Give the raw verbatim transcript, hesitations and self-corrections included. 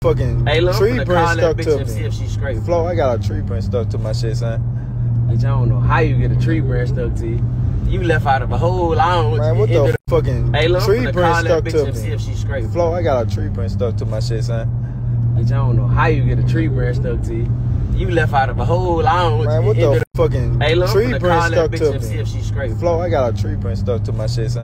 fucking hey, look, tree print stuck to me. See if she's straight. Flo, I got a tree print stuck to my shit, son. Bitch, I don't know how you get a tree print stuck to you. You left out of a hole. I don't know. Man, what the fucking hey, look, tree print stuck to me. See if she's straight. Flo, I got a tree print stuck to my shit, son. Bitch, I don't know how you get a tree print stuck to you. You left out of a hole. I don't know. Man, what the fucking hey, look, tree print stuck to me. See if she's straight. Flo, I got a tree print stuck to my shit, son.